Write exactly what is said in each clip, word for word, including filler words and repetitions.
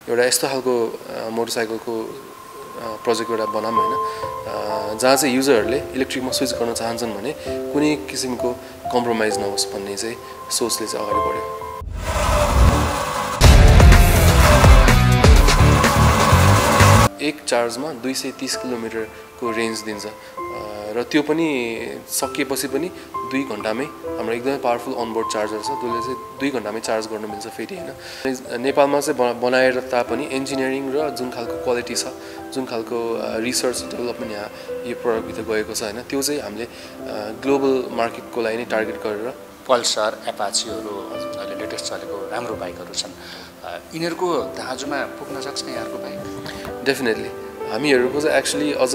एउटा यस्तो खालको मोटरसाइकलको प्रोजेक्ट एउटा बनाऊँ हैन, जहाँ चाहिँ युजरहरूले इलेक्ट्रिकमा स्विच गर्न चाहन्छन् भने कुनै किसिमको कम्प्रोमाइज नहोस् भन्ने चाहिँ सोचले चाहिँ अगाडि बढ्यो। एक चार्जमा दुई सय तीस किलोमिटरको रेन्ज दिन्छ र त्यो पनि सकिएपछि पनि दुई घण्टामै हाम्रो एकदमै पावरफुल अनबोर्ड चार्जर छ, त्यसले चाहिँ दुई घण्टामै चार्ज गर्न मिल्छ फेरि हैन। नेपालमा चाहिँ बनाएर तापनि इन्जिनियरिङ र जुन खालको क्वालिटी छ, जुन खालको रिसर्च डेभलपमेन्ट यहाँ यो प्रडक्टभित्र गएको छ हैन, त्यो चाहिँ हामीले ग्लोबल मार्केटको लागि नै टार्गेट गरेर पल्सर, एपाचीहरू अहिले लेटेस्ट चलेको राम्रो बाइकहरू छन्, यिनीहरूको दाजुमा पुग्न सक्छ यहाँको बाइक? डेफिनेटली हामीहरूको चाहिँ एक्चुअली अझ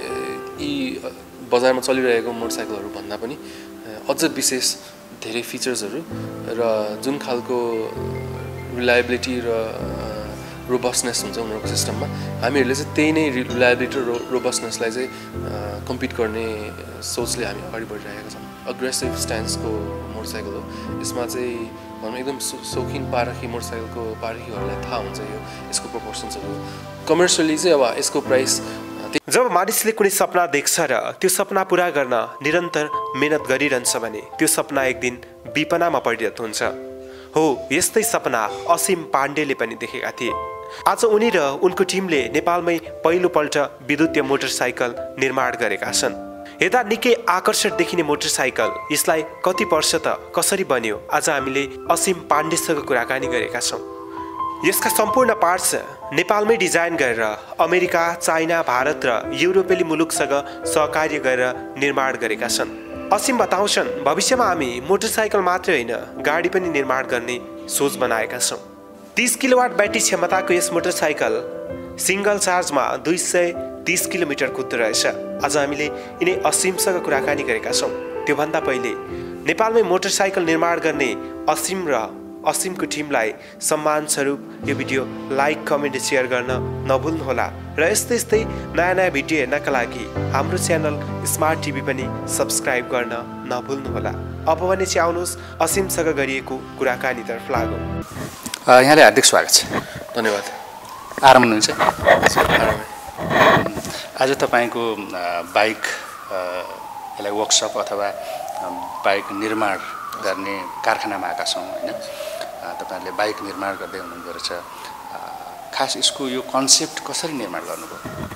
यी बजारमा चलिरहेको मोटरसाइकलहरू भन्दा पनि अझ विशेष धेरै फिचर्सहरू र जुन खालको रिलायबिलिटी र रोबस्टनेस हुन्छ उनीहरूको सिस्टममा, हामीहरूले चाहिँ त्यही नै रिलायबिलिटी र रोबस्टनेसलाई चाहिँ कम्पिट गर्ने सोचले हामी अगाडि बढिरहेका छौँ। अग्रेसिभ स्ट्यान्सको मोटरसाइकल हो, यसमा चाहिँ भनौँ एकदम सौखिन पारखी मोटरसाइकलको पारखीहरूलाई थाहा हुन्छ यो यसको प्रोपोर्सन्सहरू। कमर्सियली चाहिँ अब यसको प्राइस, जब मानिसले कुनै सपना देख्छ र त्यो सपना पुरा गर्न निरन्तर मेहनत गरिरहन्छ भने त्यो सपना एक दिन विपनामा परिणत हुन्छ। हो, यस्तै सपना असीम पाण्डेले पनि देखेका थिए। आज उनी र उनको टिमले नेपालमै पहिलोपल्ट विद्युतीय मोटरसाइकल निर्माण गरेका छन्। हेर्दा निकै आकर्षक देखिने मोटरसाइकल, यसलाई कति वर्ष त कसरी बन्यो, आज हामीले असीम पाण्डेसँग कुराकानी गरेका छौँ। यसका सम्पूर्ण पार्ट्स नेपालमै डिजाइन गरेर अमेरिका, चाइना, भारत र युरोपेली मुलुकसँग सहकार्य गरेर निर्माण गरेका छन्। असीम बताउँछन्, भविष्यमा हामी मोटरसाइकल मात्रै होइन, गाडी पनि निर्माण गर्ने सोच बनाएका छौँ। तीस किलोवाट ब्याट्री क्षमताको यस मोटरसाइकल सिंगल चार्जमा दुई सय तीस किलोमिटर कुद्दो रहेछ। आज हामीले यिनै असीमसँग कुराकानी गरेका छौँ। त्योभन्दा पहिले नेपालमै मोटरसाइकल निर्माण गर्ने असीम र असीमको टिमलाई सम्मान स्वरूप यो भिडियो लाइक, कमेन्ट, सेयर गर्न नभुल्नुहोला र यस्तै यस्तै नयाँ नयाँ भिडियो हेर्नका लागि हाम्रो च्यानल स्मार्ट टिभी पनि सब्सक्राइब गर्न नभुल्नुहोला। अब भने चाहिँ आउनुहोस् असीमसँग गरिएको कुराकानीतर्फ लागौँ। यहाँलाई हार्दिक स्वागत छ। धन्यवाद। आराम हुनुहुन्छ? आरामै। आज तपाईँको बाइक यसलाई वर्कसप अथवा बाइक निर्माण गर्ने कारखानामा आएका छौँ होइन। तपाईँहरूले बाइक निर्माण गर्दै हुनुहुँदो रहेछ। खास यसको यो कन्सेप्ट कसरी निर्माण गर्नुभयो?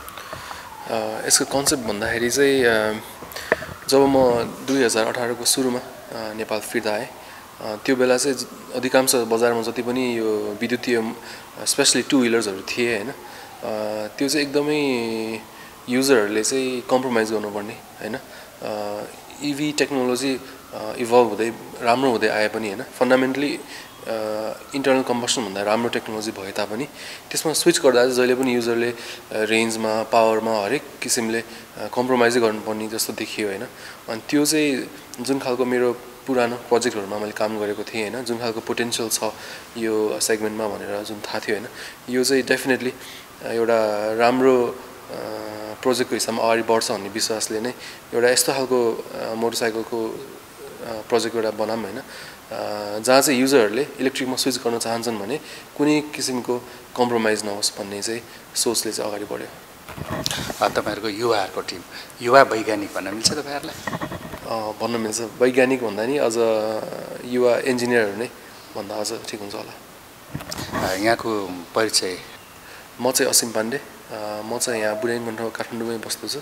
यसको कन्सेप्ट भन्दाखेरि चाहिँ जब म दुई हजार अठारको सुरुमा नेपाल फिर्ता आएँ, त्यो बेला चाहिँ अधिकांश बजारमा जति पनि यो विद्युतीय स्पेसली टु विलर्सहरू थिए होइन, त्यो चाहिँ एकदमै युजरहरूले चाहिँ कम्प्रोमाइज गर्नुपर्ने होइन। इभी टेक्नोलोजी इभल्भ हुँदै राम्रो हुँदै आए पनि होइन, फन्डामेन्टली इन्टरनल कम्बसन भन्दा राम्रो टेक्नोलोजी भए तापनि त्यसमा स्विच गर्दा चाहिँ जहिले पनि युजरले रेन्जमा, पावरमा हरेक किसिमले कम्प्रोमाइजै गर्नुपर्ने जस्तो देखियो होइन। अनि त्यो चाहिँ जुन खालको मेरो पुरानो प्रोजेक्टहरूमा मैले काम गरेको थिएँ होइन, जुन खालको पोटेन्सियल छ यो सेगमेन्टमा भनेर जुन थाहा थियो होइन, यो चाहिँ डेफिनेटली एउटा राम्रो प्रोजेक्टको हिसाबमा अगाडि बढ्छ भन्ने विश्वासले नै एउटा यस्तो खालको मोटरसाइकलको प्रोजेक्ट एउटा बनाऊँ हैन, जहाँ चाहिँ युजरहरूले इलेक्ट्रिकमा स्विच गर्न चाहन्छन् भने कुनै किसिमको कम्प्रोमाइज नहोस् भन्ने चाहिँ सोचले चाहिँ अगाडि बढ्यो। तपाईहरुको युवाहरुको टिम युवा वैज्ञानिक भन्न मिल्छ तपाईहरुलाई? भन्न मिल्छ। वैज्ञानिक भन्दा नि अझ युवा इन्जिनियरहरू नै भन्दा अझ ठिक हुन्छ होला। यहाँको परिचय? म चाहिँ असीम पाण्डे, म चाहिँ यहाँ बुढानीकण्ठ काठमाडौँमै बस्छु।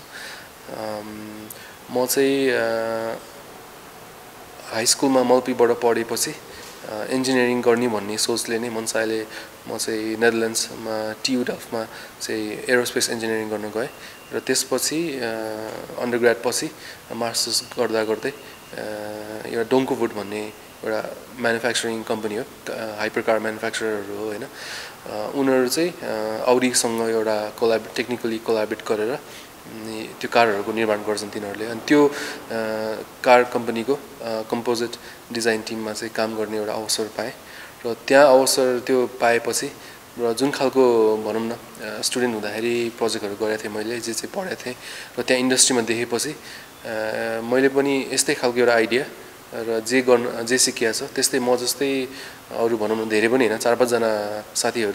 म चाहिँ हाई स्कुलमा मल्पीबाट पढेपछि इन्जिनियरिङ गर्ने भन्ने सोचले नै मनसायले म चाहिँ नेदरल्यान्ड्समा टियुडफमा चाहिँ एरोस्पेस इन्जिनियरिङ गर्न गएँ र त्यसपछि अन्डरग्रेड पछि मास्टर्स गर्दा गर्दै एउटा डोङ्कोवुड भन्ने एउटा म्यानुफ्याक्चरिङ कम्पनी हो, हाइपर कार म्यानुफ्याक्चररहरू हो होइन। उनीहरू चाहिँ औडीसँग एउटा कोलाब टेक्निकली कोलाबरेट गरेर त्यो कारहरूको निर्माण गर्छन् तिनीहरूले। अनि त्यो कार कम्पनीको कम्पोजिट डिजाइन टिममा चाहिँ काम गर्ने एउटा अवसर पाएँ र त्यहाँ अवसर त्यो पाएपछि र जुन खालको भनौँ न स्टुडेन्ट हुँदाखेरि प्रोजेक्टहरू गरेको थिएँ मैले, जे चाहिँ पढेको थिएँ र त्यहाँ इन्डस्ट्रीमा देखेपछि मैले पनि यस्तै खालको एउटा आइडिया र जे गर्न जे सिकिएको छ त्यस्तै म जस्तै अरू भनौँ न धेरै पनि होइन चार पाँचजना साथीहरू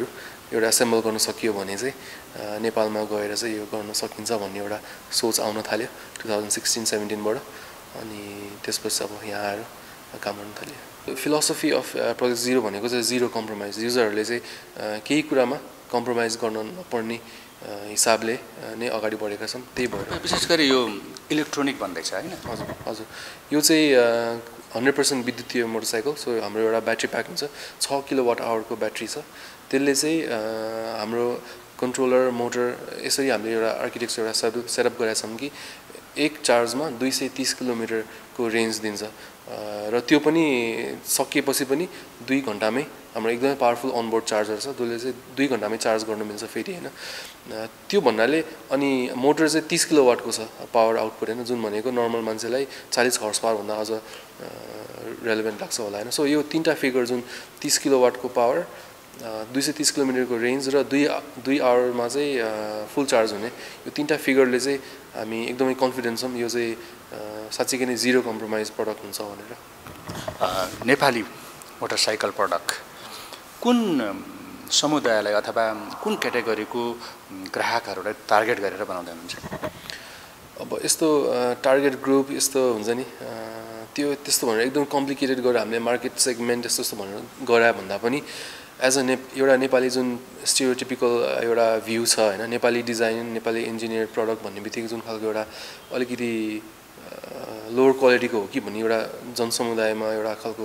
एउटा एसेम्बल गर्न सकियो भने चाहिँ नेपालमा गएर चाहिँ यो गर्न सकिन्छ भन्ने एउटा सोच आउन थाल्यो टु थाउजन्ड सिक्सटिन सेभेन्टिनबाट अनि त्यसपछि अब यहाँ आएर काम गर्न थाल्यो फिलोसफी अफ प्रोजेक्ट जिरो भनेको चाहिँ जिरो कम्प्रोमाइज युजरहरूले चाहिँ केही कुरामा कम्प्रोमाइज गर्न नपर्ने हिसाबले नै अगाडि बढेका छन् त्यही भएर विशेष गरी यो इलेक्ट्रोनिक भन्दैछ हैन हजुर हजुर यो चाहिँ हन्ड्रेड पर्सेन्ट विद्युतीय मोटरसाइकल सो हाम्रो एउटा ब्याट्री प्याक हुन्छ छ किलोवाट आवरको ब्याट्री छ त्यसले चाहिँ हाम्रो कन्ट्रोलर मोटर यसरी हामीले एउटा आर्किटेक्चर एउटा सेटअप सेटअप गरेका छौँ कि एक चार्जमा दुई सय तिस किलोमिटरको रेन्ज दिन्छ र त्यो पनि सकिएपछि पनि दुई घन्टामै हाम्रो एकदमै पावरफुल अनबोर्ड चार्जर छ जसले चाहिँ दुई घन्टामै चार्ज गर्न मिल्छ फेरि हैन त्यो भन्नाले अनि मोटर चाहिँ तीस किलोवाटको छ पावर आउटपुट हैन जुन भनेको नर्मल मान्छेलाई चालीस हर्स पावर भन्दा अझ रेलेभेन्ट लाग्छ होला हैन सो यो तीनटा फिगर जुन तीस किलोवाटको पावर दुई सय तीस किलोमिटरको रेन्ज र दुई दुई आवरमा चाहिँ फुल चार्ज हुने यो तीनटा फिगरले चाहिँ हामी एकदमै कन्फिडेन्ट छौँ यो चाहिँ साँच्चै नै जिरो कम्प्रोमाइज प्रडक्ट हुन्छ भनेर नेपाली मोटरसाइकल प्रडक्ट कुन समुदायलाई अथवा कुन क्याटेगोरीको ग्राहकहरूलाई टार्गेट गरेर बनाउँदै हुनुहुन्छ अब यस्तो टार्गेट ग्रुप यस्तो हुन्छ नि त्यो त्यस्तो भनेर एकदम कम्प्लिकेटेड गरेर हामीले मार्केट सेगमेन्ट यस्तो यस्तो भनेर गराए भन्दा पनि एज अ ने एउटा नेपाली जुन स्टिरियोटिपिकल एउटा भ्यू छ हैन Nepali design Nepali engineer product भन्ने बित्तिकै जुन खालको एउटा अलिकति लोवर क्वालिटीको हो कि भन्ने एउटा जनसमुदायमा एउटा खालको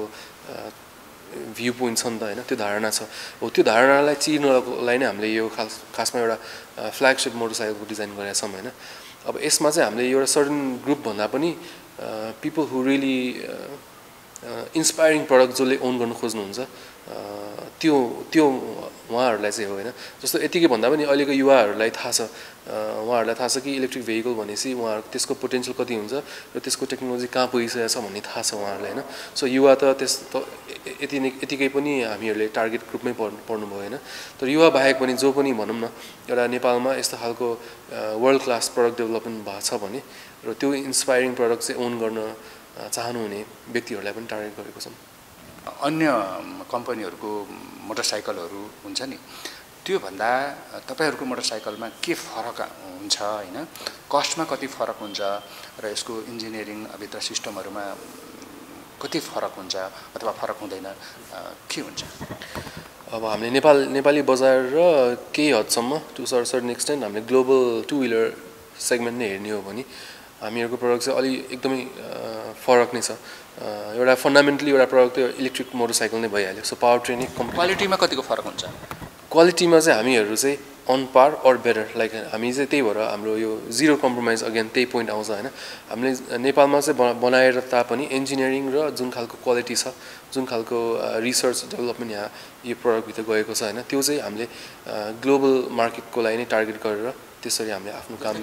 भ्यू पोइन्ट छ नि त हैन त्यो धारणा छ हो त्यो धारणालाई चिर्नलाई नै हामीले यो खास खासमा एउटा फ्ल्यागशिप मोटरसाइकलको डिजाइन गरेका छौँ हैन अब यसमा चाहिँ हामीले एउटा सर्टन ग्रुप भन्दा पनि people who really inspiring product जसले ओन गर्न खोज्नुहुन्छ त्यो त्यो उहाँहरूलाई चाहिँ हो हैन जस्तो यतिकै भन्दा पनि अहिलेको युवाहरूलाई थाहा छ उहाँहरूलाई थाहा छ कि इलेक्ट्रिक भेहिकल भनेपछि उहाँहरूको त्यसको पोटेन्सियल कति हुन्छ र त्यसको टेक्नोलोजी कहाँ पुगिसकेको छ भन्ने थाहा छ उहाँहरूलाई हैन सो युवा त त्यस यति नै यतिकै पनि हामीहरूले टार्गेट ग्रुपमै पर्नु पर्नुभयो हैन तर युवा बाहेक पनि जो पनि भनौँ न एउटा नेपालमा यस्तो खालको वर्ल्ड क्लास प्रडक्ट डेभलपमेन्ट भएको छ भने र त्यो इन्स्पायरिङ प्रडक्ट चाहिँ ओन गर्न चाहनुहुने व्यक्तिहरूलाई पनि टार्गेट गरेको छौँ अन्य कम्पनीहरूको मोटरसाइकलहरू हुन्छ नि त्योभन्दा तपाईँहरूको मोटरसाइकलमा के फरक हुन्छ हैन कस्टमा कति फरक हुन्छ र यसको इन्जिनियरिङ भित्र सिस्टमहरूमा कति फरक हुन्छ अथवा फरक हुँदैन के हुन्छ अब हामीले नेपाल नेपाली बजार र केही हदसम्म टु सर्टन एक्सटेन्ट हामीले ग्लोबल टु व्हिलर सेगमेन्ट नै हेर्ने हो भने हामीहरूको प्रडक्ट चाहिँ अलि एकदमै फरक नै छ एउटा फन्डामेन्टली एउटा प्रडक्ट त्यो इलेक्ट्रिक मोटरसाइकल नै भइहाल्यो सो पावर ट्रेनिङ क्वालिटीमा कतिको फरक हुन्छ क्वालिटीमा चाहिँ हामीहरू चाहिँ अन पार अर बेटर लाइक हामी चाहिँ त्यही भएर हाम्रो यो जिरो कम्प्रोमाइज अगेन त्यही पोइन्ट आउँछ हैन हामीले नेपालमा चाहिँ बनाएर तापनि इन्जिनियरिङ र जुन खालको क्वालिटी छ जुन खालको रिसर्च डेभलपमेन्ट यहाँ यो प्रडक्टभित्र गएको छ हैन त्यो चाहिँ हामीले ग्लोबल मार्केटको लागि नै टार्गेट गरेर त्यसरी हामीले आफ्नो काम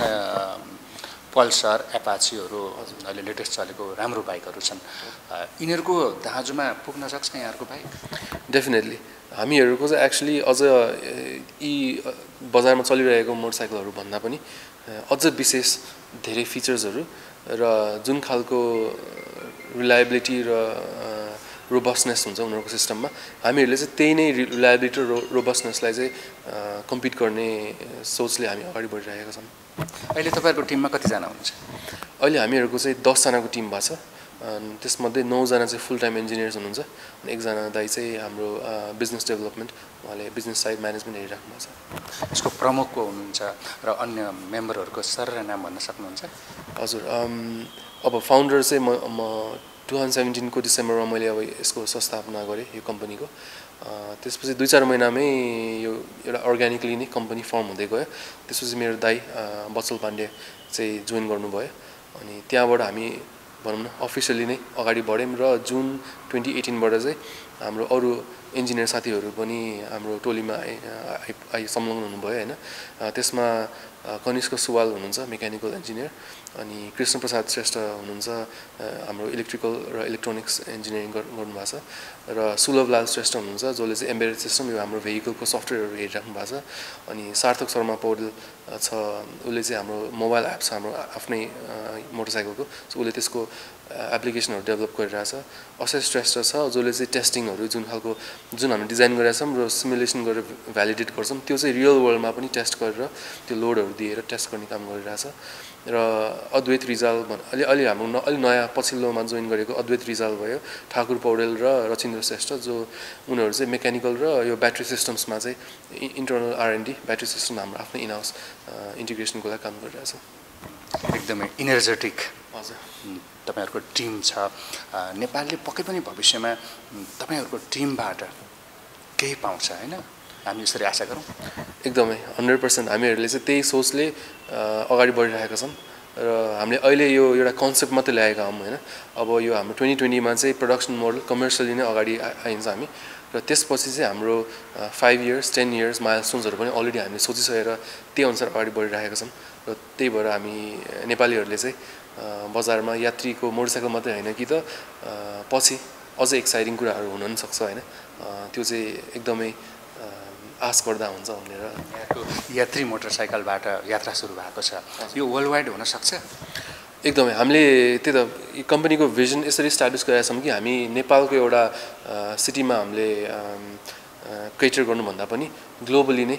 पल्सर एपाचीहरू अहिले लेटेस्ट चलेको राम्रो बाइकहरू छन् यिनीहरूको दाजुमा पुग्न सक्छ यहाँहरूको बाइक डेफिनेटली हामीहरूको चाहिँ एक्चुअली अझ यी बजारमा चलिरहेको मोटरसाइकलहरू भन्दा पनि अझ विशेष धेरै फिचर्सहरू र जुन खालको रिलायबिलिटी र रोबस्टनेस हुन्छ उनीहरूको सिस्टममा हामीहरूले चाहिँ त्यही नै रिलायबिलिटी र रोबस्टनेसलाई चाहिँ कम्पिट गर्ने सोचले हामी अगाडि बढिरहेका छौँ अहिले तपाईँहरूको टिममा कतिजना हुनुहुन्छ अहिले हामीहरूको चाहिँ दसजनाको टिम भएको छ त्यसमध्ये नौजना चाहिँ फुल टाइम इन्जिनियर्स हुनुहुन्छ अनि एकजना दाइ चाहिँ हाम्रो बिजनेस डेभलपमेन्ट उहाँले बिजनेस साइड म्यानेजमेन्ट हेरिराख्नु भएको छ यसको प्रमुख को हुनुहुन्छ र अन्य मेम्बरहरूको सर नाम भन्न सक्नुहुन्छ हजुर अब फाउन्डर चाहिँ म म टु थाउजन्ड सेभेन्टिनको डिसेम्बरमा मैले अब यसको संस्थापना गरेँ यो कम्पनीको त्यसपछि दुई चार महिनामै यो एउटा अर्ग्यानिकली नै कम्पनी फर्म हुँदै गयो त्यसपछि मेरो दाइ बत्सल पाण्डे चाहिँ जोइन गर्नुभयो अनि त्यहाँबाट हामी भनौँ न अफिसियली नै अगाडि बढ्यौँ र जुन ट्वेन्टी एटिनबाट चाहिँ हाम्रो अरू इन्जिनियर साथीहरू पनि हाम्रो टोलीमा आइ आइ संलग्न हुनुभयो होइन त्यसमा कनिष्क सुवाल हुनुहुन्छ मेकानिकल इन्जिनियर अनि कृष्ण प्रसाद श्रेष्ठ हुनुहुन्छ हाम्रो इलेक्ट्रिकल र इलेक्ट्रोनिक्स इन्जिनियरिङ गर्नुभएको छ र सुलभलाल श्रेष्ठ हुनुहुन्छ जसले चाहिँ एम्बेडेड सिस्टम यो हाम्रो भेहिकलको सफ्टवेयरहरू हेरिराख्नु भएको छ अनि सार्थक शर्मा पौडेल छ उसले चाहिँ हाम्रो मोबाइल एप छ हाम्रो आफ्नै मोटरसाइकलको सो उसले त्यसको एप्लिकेसनहरू डेभलप गरिरहेछ। असेस टेस्टर छ जसले चाहिँ टेस्टिङहरू जुन खालको जुन हामी डिजाइन गरेका छौँ र सिमुलेसन गरेर भ्यालिडेट गर्छौँ त्यो चाहिँ रियल वर्ल्डमा पनि टेस्ट गरेर त्यो लोडहरू दिएर टेस्ट गर्ने काम गरिरहेछ। र अद्वैत रिजाल भन् अलि अलि हाम्रो अलि नयाँ पछिल्लोमा जोइन गरेको अद्वैत रिजाल भयो, ठाकुर पौडेल र रचिन्द्र श्रेष्ठ, जो उनीहरू चाहिँ मेकानिकल र यो ब्याट्री सिस्टम्समा चाहिँ इन्टरनल आरएनडी ब्याट्री सिस्टम हाम्रो आफ्नो इनहाउस इन्टिग्रेसनको लागि काम गरिरहेछ। एकदमै इनर्जेटिक हजुर तपाईहरुको टिम छ। नेपालले पक्कै पनि भविष्यमा तपाईहरुको टिमबाट केही पाउँछ हैन, हामी यसरी आशा गरौँ। एकदमै हन्ड्रेड पर्सेन्ट हामीहरूले चाहिँ त्यही सोचले अगाडि बढिरहेका छौँ र हामीले अहिले यो एउटा कन्सेप्ट मात्रै ल्याएका हौँ होइन। अब यो हाम्रो ट्वेन्टी ट्वेन्टीमा चाहिँ प्रडक्सन मोडल कमर्सियली नै अगाडि आइन्छ हामी, र त्यसपछि चाहिँ हाम्रो फाइभ इयर्स टेन इयर्स माइलस्टोन्सहरू पनि अलरेडी हामीले सोचिसकेर त्यही अनुसार अगाडि बढिरहेका छौँ। र त्यही भएर हामी नेपालीहरूले चाहिँ बजारमा यात्रीको मोटरसाइकल मात्रै होइन कि त पछि अझै एक्साइटिङ कुराहरू हुन पनि सक्छ होइन, त्यो चाहिँ एकदमै आश गर्दा हुन्छ भनेर। यहाँको यात्री मोटरसाइकलबाट यात्रा सुरु भएको छ, यो वर्ल्ड वाइड हुन सक्छ? एकदमै हामीले त्यही त कम्पनीको भिजन यसरी इस्टाब्लिस गरेका छौँ कि हामी नेपालको एउटा सिटीमा हामीले क्रेटर गर्नुभन्दा पनि ग्लोबली नै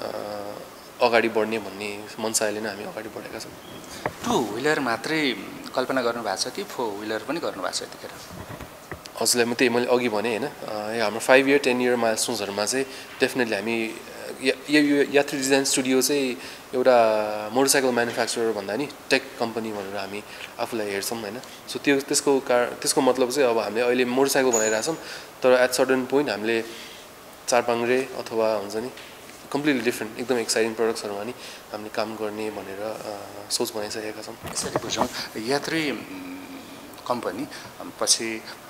अगाडि बढ्ने भन्ने मनसायले नै हामी अगाडि बढेका छौँ। टु व्हिलर मात्रै कल्पना गर्नुभएको छ कि फोर व्हिलर पनि गर्नुभएको छ यतिखेर? हजुरलाई म त्यही मैले अघि भने होइन, हाम्रो फाइभ इयर टेन इयर माइलस्टोन्सहरूमा चाहिँ डेफिनेटली हामी यो यात्री डिजाइन स्टुडियो चाहिँ एउटा मोटरसाइकल म्यानुफ्याक्चरर भन्दा नि टेक कम्पनी भनेर हामी आफूलाई हेर्छौँ होइन। सो त्यो त्यसको कार त्यसको मतलब चाहिँ अब हामीले अहिले मोटरसाइकल बनाइरहेछौँ, तर एट सर्टन पोइन्ट हामीले चारपाङ्ग्रे अथवा हुन्छ नि कम्प्लिटली डिफ्रेन्ट एकदम एक्साइटिङ प्रडक्ट्सहरूमा नि हामीले काम गर्ने भनेर सोच बनाइसकेका छौँ। यसरी बुझौँ, यात्री कम्पनी पछि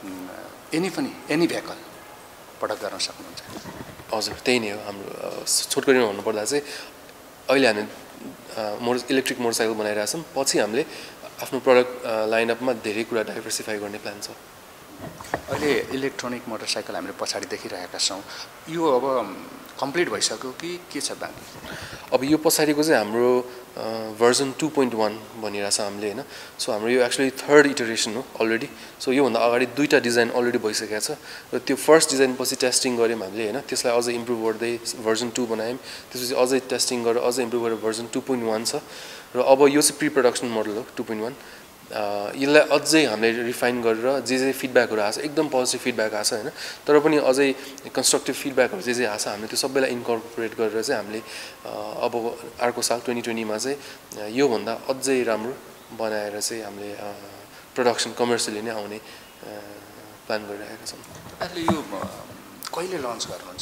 एनी पनि एनी भेहिकल प्रडक्ट गर्न सक्नुहुन्छ? हजुर त्यही नै हो हाम्रो छोटकरीमा भन्नुपर्दा चाहिँ अहिले हामी मोटर इलेक्ट्रिक मोटरसाइकल बनाइरहेछौँ, पछि हामीले आफ्नो प्रडक्ट लाइनअपमा धेरै कुरा डाइभर्सिफाई गर्ने प्लान छ। अहिले इलेक्ट्रोनिक मोटरसाइकल हामीले पछाडि देखिरहेका छौँ, यो अब कम्प्लिट भइसक्यो कि के छ बाँकी? अब यो पछाडिको चाहिँ हाम्रो भर्जन टू पोइन्ट वान भनिरहेछ हामीले होइन। सो हाम्रो यो एक्चुअली थर्ड इटरेसन हो अलरेडी। सो योभन्दा अगाडि दुईवटा डिजाइन अलरेडी भइसकेको छ र त्यो फर्स्ट डिजाइन पछि टेस्टिङ गऱ्यौँ हामीले होइन, त्यसलाई अझै इम्प्रुभ गर्दै भर्जन टू बनायौँ, त्यसपछि अझै टेस्टिङ गरेर अझै इम्प्रुभ गरेर भर्जन टू पोइन्ट वान छ र अब यो चाहिँ प्रि प्रडक्सन मोडल हो टू पोइन्ट वान। यसलाई अझै हामीले रिफाइन गरेर जे जे फिडब्याकहरू आएको छ एकदम पोजिटिभ फिडब्याक आएको छ होइन, तर पनि अझै कन्स्ट्रक्टिभ फिडब्याकहरू जे जे आएको छ हामीले त्यो सबैलाई इन्कर्पोरेट गरेर चाहिँ हामीले अब अर्को साल ट्वेन्टी ट्वेन्टीमा चाहिँ योभन्दा अझै राम्रो बनाएर चाहिँ हामीले प्रडक्सन कमर्सियली नै आउने प्लान गरिरहेका छौँ। अहिले यो कहिले लन्च गर्नुहुन्छ?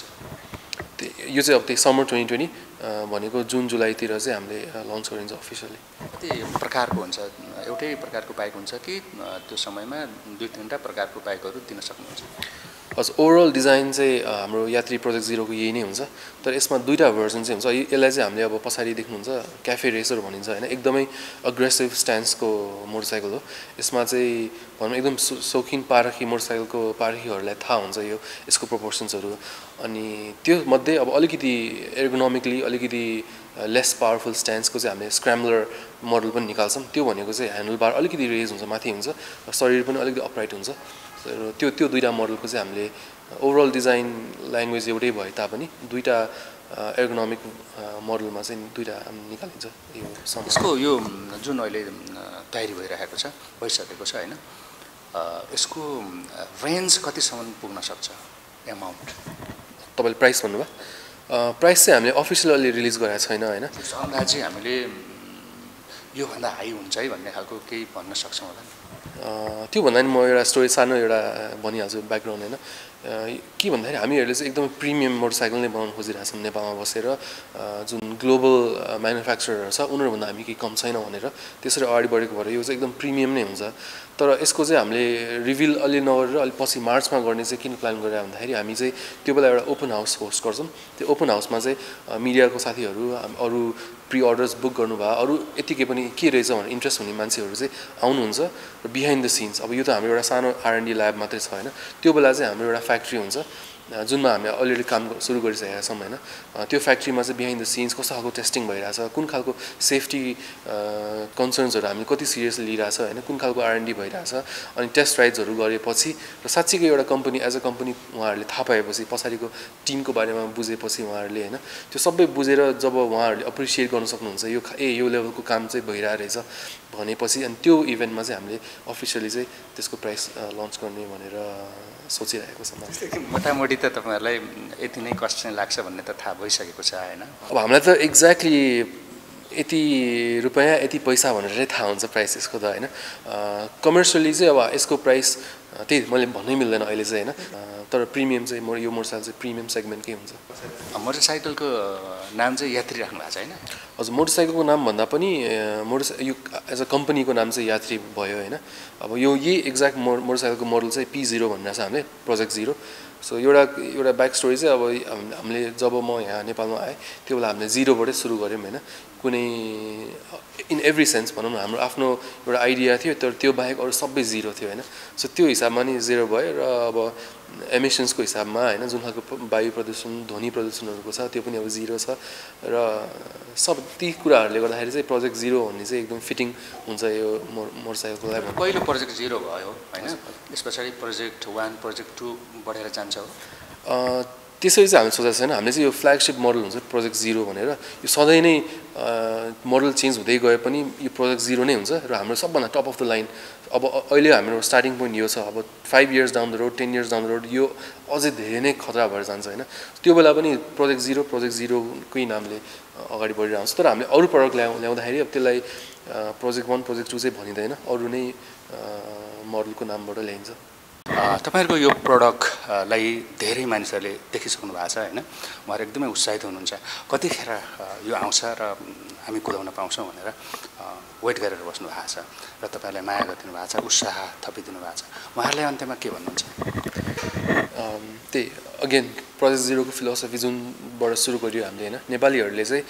यो चाहिँ अब त्यही समर ट्वेन्टी ट्वेन्टी भनेको जुन जुलाईतिर चाहिँ हामीले लन्च गरिन्छ अफिसियली। कति प्रकारको हुन्छ? एउटै प्रकारको बाइक हुन्छ कि त्यो समयमा दुई तिनवटा प्रकारको बाइकहरू दिन सक्नुहुन्छ? हजुर ओभरअल डिजाइन चाहिँ हाम्रो यात्री प्रोजेक्ट जिरोको यही नै हुन्छ, तर यसमा दुईवटा भर्जन चाहिँ हुन्छ। यसलाई चाहिँ हामीले अब पछाडि देख्नुहुन्छ क्याफे रेसर भनिन्छ होइन, एकदमै अग्रेसिभ स्ट्यान्सको मोटरसाइकल हो। यसमा चाहिँ भनौँ एकदम सौखिन पारखी मोटरसाइकलको पारखीहरूलाई थाहा हुन्छ यो यसको प्रोपोर्सन्सहरू। अनि त्यो मध्ये अब अलिकति एर्गोनोमिकली अलिकति लेस पावरफुल स्ट्यान्सको चाहिँ हामीले स्क्रैम्बलर मोडल पनि निकाल्छौँ। त्यो भनेको चाहिँ ह्यान्डल बार अलिकति रेज हुन्छ, माथि हुन्छ, र शरीर पनि अलिकति अपराइट हुन्छ। र त्यो त्यो दुईवटा मोडलको चाहिँ हामीले ओभरअल डिजाइन ल्याङ्ग्वेज एउटै भए तापनि दुईवटा एर्गोनोमिक मोडलमा चाहिँ दुईवटा निकालिन्छ। यो यसको यो जुन अहिले तयारी भइरहेको छ भइसकेको छ होइन, यसको रेन्ज कतिसम्म पुग्न सक्छ एमाउन्ट? तपाईँले प्राइस भन्नुभयो? प्राइस चाहिँ हामीले अफिसियल अहिले रिलिज गरेको छैन होइन। अन्दाजी हामीले योभन्दा हाई हुन्छ है भन्ने खालको केही भन्न सक्छौँ होला? त्यो भन्दा नि म एउटा स्टोरी सानो एउटा भनिहाल्छु ब्याकग्राउन्ड होइन। के भन्दाखेरि हामीहरूले चाहिँ एकदमै प्रिमियम मोटरसाइकल नै बनाउनु खोजिरहेछौँ नेपालमा बसेर, जुन ग्लोबल म्यानुफ्याक्चरहरू छ उनीहरूभन्दा हामी केही कम छैन भनेर त्यसरी अगाडि बढेको भएर यो चाहिँ एकदम प्रिमियम नै हुन्छ। तर यसको चाहिँ हामीले रिभिल अलि नगरेर अलि पछि मार्चमा गर्ने चाहिँ किन प्लान गरेर भन्दाखेरि हामी चाहिँ त्यो बेला एउटा ओपन हाउस होस्ट गर्छौँ। त्यो ओपन हाउसमा चाहिँ मिडियाको साथीहरू, अरू प्रि अर्डर्स बुक गर्नुभयो, अरू यतिकै पनि के रहेछ भनेर इन्ट्रेस्ट हुने मान्छेहरू चाहिँ आउनुहुन्छ र बिहाइन्ड द सिन्स अब यो त हाम्रो एउटा सानो आरएनडी ल्याब मात्रै छ होइन, त्यो बेला चाहिँ हाम्रो एउटा फ्याक्ट्री हुन्छ जुनमा हामीले अलरेडी काम सुरु गरिसकेका छौँ होइन त्यो फ्याक्ट्रीमा चाहिँ बिहाइन्ड द सिन्स कस्तो खालको टेस्टिङ भइरहेछ कुन खालको सेफ्टी कन्सर्न्सहरू हामीले कति सिरियसली लिइरहेछ होइन कुन खालको आरएनडी भइरहेछ अनि टेस्ट राइड्सहरू गरेपछि र साँच्चीको एउटा कम्पनी एज अ कम्पनी उहाँहरूले थाहा पाएपछि पछाडिको टिमको बारेमा बुझेपछि उहाँहरूले होइन त्यो सबै बुझेर जब उहाँहरूले एप्रिसिएट गर्न सक्नुहुन्छ यो ए यो लेभलको काम चाहिँ भइरहेको रहेछ भनेपछि अनि त्यो इभेन्टमा चाहिँ हामीले अफिसियली चाहिँ त्यसको प्राइस लन्च गर्ने भनेर सोचिरहेको छ मोटामोटी त तपाईँहरूलाई यति नै कस्ट चाहिँ लाग्छ भन्ने त थाहा भइसकेको छ होइन अब हामीलाई त एक्ज्याक्टली यति रुपियाँ यति पैसा भनेर चाहिँ थाहा हुन्छ प्राइस यसको त होइन कमर्सियली चाहिँ अब यसको प्राइस त्यही मैले भन्नै मिल्दैन अहिले चाहिँ होइन तर प्रिमियम चाहिँ म यो मोटरसाइकल चाहिँ प्रिमियम सेगमेन्टकै हुन्छ मोटरसाइकलको नाम चाहिँ यात्री राख्नु भएको छ होइन हजुर मोटरसाइकलको नाम भन्दा पनि मोटर यो एज अ कम्पनीको नाम चाहिँ यात्री भयो होइन अब यो यही एक्ज्याक्ट मो मोटरसाइकलको मोडल चाहिँ पी जिरो भनेर छ हामीले प्रोजेक्ट जिरो सो एउटा एउटा ब्याक स्टोरी चाहिँ अब हामीले जब म यहाँ नेपालमा आएँ त्यो बेला हामीले जिरोबाटै सुरु गऱ्यौँ होइन कुनै इन एभ्री सेन्स भनौँ न हाम्रो आफ्नो एउटा आइडिया थियो तर त्यो बाहेक अरू सबै जिरो थियो होइन सो त्यो हिसाबमा नि जिरो भयो र अब एमिसन्सको हिसाबमा होइन जुन खालको वायु प्रदूषण ध्वनि प्रदूषणहरूको छ त्यो पनि अब जिरो छ र सब ती कुराहरूले गर्दाखेरि चाहिँ प्रोजेक्ट जिरो भन्ने चाहिँ एकदम फिटिङ हुन्छ यो मोटरसाइकलको लागि पहिलो प्रोजेक्ट जिरो भयो होइन त्यस पछाडि प्रोजेक्ट वान प्रोजेक्ट टू बढेर जान्छ हो त्यसरी चाहिँ हामीले सोचेको छैन हामीले चाहिँ यो फ्ल्यागसिप मोडल हुन्छ प्रोजेक्ट जिरो भनेर यो सधैँ नै मोडल चेन्ज हुँदै गए पनि यो प्रोजेक्ट जिरो नै हुन्छ र हाम्रो सबभन्दा टप अफ द लाइन अब अहिले हाम्रो स्टार्टिङ पोइन्ट यो छ अब five years down the road ten years down the road यो अझै धेरै नै खतरा भएर जान्छ होइन त्यो बेला पनि प्रोजेक्ट जिरो प्रोजेक्ट जिरोकै नामले अगाडि बढिरहन्छ तर हामीले अरू प्रडक्ट ल्याउ ल्याउँदाखेरि अब त्यसलाई प्रोजेक्ट वान प्रोजेक्ट टू चाहिँ भनिँदैन अरू नै मोडलको नामबाट ल्याइन्छ तपाईँहरूको यो प्रडक्टलाई धेरै मानिसहरूले देखिसक्नु भएको छ होइन उहाँहरू एकदमै उत्साहित हुनुहुन्छ कतिखेर यो आउँछ र हामी कुदाउन पाउँछौँ भनेर वेट गरेर बस्नु भएको छ र तपाईँहरूलाई माया गरिदिनु भएको छ उत्साह थपिदिनु भएको छ उहाँहरूलाई अन्त्यमा के भन्नुहुन्छ त्यही अगेन प्रोजेक्ट जिरोको फिलोसफी जुनबाट सुरु गरियो हामीले होइन नेपालीहरूले चाहिँ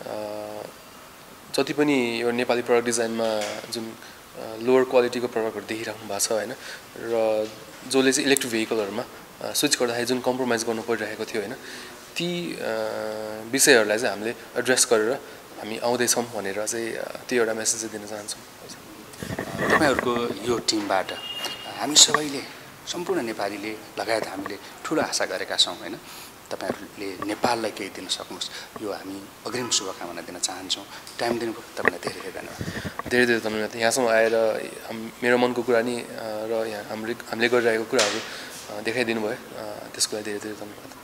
जति पनि यो नेपाली प्रडक्ट डिजाइनमा जुन लोवर क्वालिटीको प्रडक्टहरू देखिराख्नु भएको छ होइन र जसले चाहिँ इलेक्ट्रिक भेहिकलहरूमा स्विच गर्दाखेरि जुन कम्प्रोमाइज गर्नु परिरहेको थियो होइन ती विषयहरूलाई चाहिँ हामीले एड्रेस गरेर हामी आउँदैछौँ भनेर चाहिँ त्यो एउटा मेसेज चाहिँ दिन चाहन्छौँ तपाईँहरूको यो टिमबाट हामी सबैले सम्पूर्ण नेपालीले लगायत हामीले ठुलो आशा गरेका छौँ होइन तपाईँहरूले नेपाललाई केही दिन सक्नुहोस् यो हामी अग्रिम शुभकामना दिन चाहन्छौँ टाइम दिनुभयो तपाईँलाई धेरै धेरै धन्यवाद धेरै धेरै धन्यवाद यहाँसम्म आएर मेरो मनको कुरा नि र यहाँ हाम्रो हामीले गरिरहेको कुराहरू देखाइदिनु भयो त्यसको लागि धेरै धेरै धन्यवाद